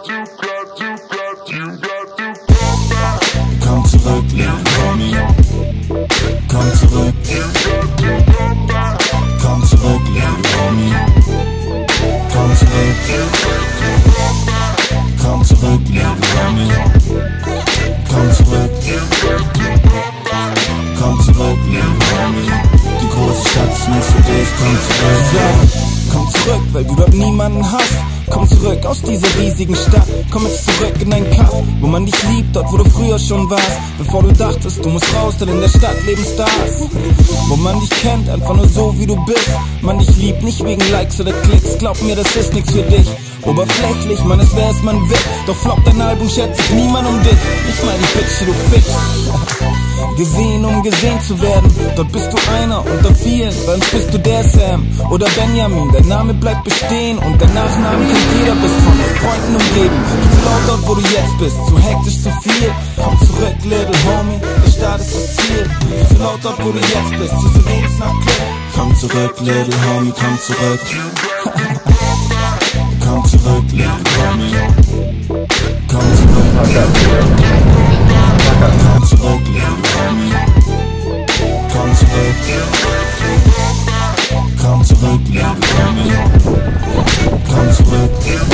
Komm zurück, little homie. Komm zurück. Komm zurück, little homie. Komm zurück. Komm zurück, little homie. Komm zurück. Komm zurück, little homie. Die große Stadt ist nicht für dich, komm zurück. Ja, komm zurück, weil du dort niemanden hast. Komm zurück aus dieser riesigen Stadt. Komm jetzt zurück in dein Kaff, wo man dich liebt, dort wo du früher schon warst. Bevor du dachtest, du musst raus, denn in der Stadt leben Stars. Wo man dich kennt, einfach nur so wie du bist. Man dich liebt, nicht wegen Likes oder Klicks. Glaub mir, das ist nichts für dich. Oberflächlich, man ist wer es man will. Doch floppt dein Album, schätzt sich niemand um dich. Nicht mal die Bitch, die du fickst. Gesehen, um gesehen zu werden. Dort bist du einer unter vielen. Bei uns bist du der Sam oder Benjamin. Dein Name bleibt bestehen und dein Nachname kennt jeder. Bist von Freunden umgeben. Zu laut dort, wo du jetzt bist. Zu hektisch, zu viel. Komm zurück, little homie. Der Start ist das Ziel. Zu laut dort, wo du jetzt bist. Zu lebens nach Glück. Komm zurück, little homie. Komm zurück. Komm zurück, little homie. Komm zurück. Komm zurück, little homie. Komm zurück. Komm zurück, little homie. Komm zurück.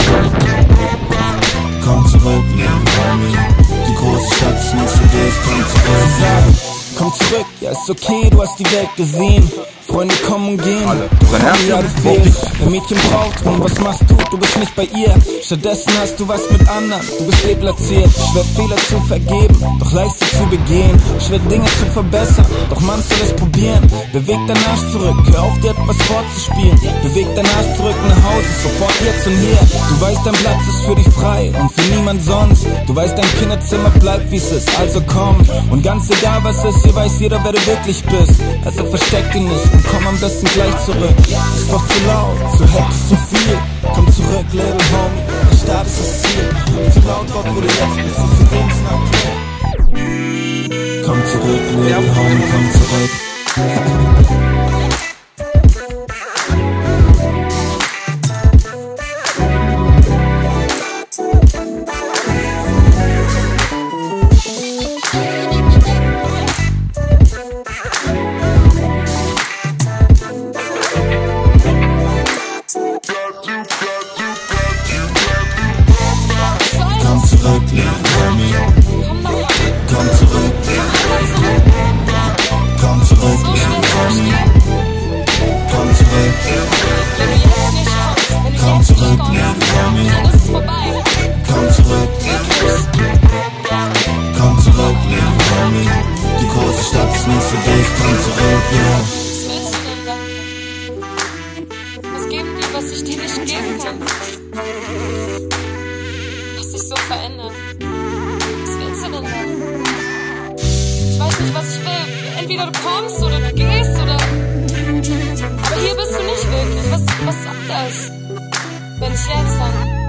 Komm zurück, little homie. Die große Stadt ist nicht für dich, komm zurück. Komm zurück, ja ist okay, du hast die Welt gesehen. Freunde kommen und gehen, ja, du fehlst. Ein Mädchen braucht und was machst du? Du bist nicht bei ihr. Stattdessen hast du was mit anderen, du bist deplatziert. Schwer Fehler zu vergeben, doch leicht sie zu begehen. Schwer Dinge zu verbessern, doch man soll es probieren. Beweg dein Arsch zurück, hör auf dir etwas vorzuspielen. Beweg dein Arsch zurück nach Hause, sofort jetzt und hier. Du weißt, dein Platz ist für dich frei und für niemand sonst. Du weißt, dein Kinderzimmer bleibt wie es ist, also komm. Und ganz egal was ist, hier weiß jeder, wer du wirklich bist. Also versteck dich nicht. Komm am besten gleich zurück. Ist doch zu laut, zu hektisch, zu viel. Komm zurück, little homie. Der Start ist das Ziel. Zu laut dort, wo du jetzt bist. Zu lebens nach Glück. Komm zurück, little homie. Komm zurück. Komm zurück, little homie. Komm zurück. Komm zurück, little homie. Komm zurück. Komm zurück, little homie. Komm zurück. Komm zurück, little homie. Die große Stadt ist nicht für dich, komm zurück, ja. Was willst du denn da? Was geben dir, was ich dir nicht geben kann? Lass dich so verändern. Was willst du denn da? Ich weiß nicht, was ich will. Entweder du kommst oder du gehst oder... Aber hier bist du nicht wirklich. Was soll das? Wenn ich jetzt dann...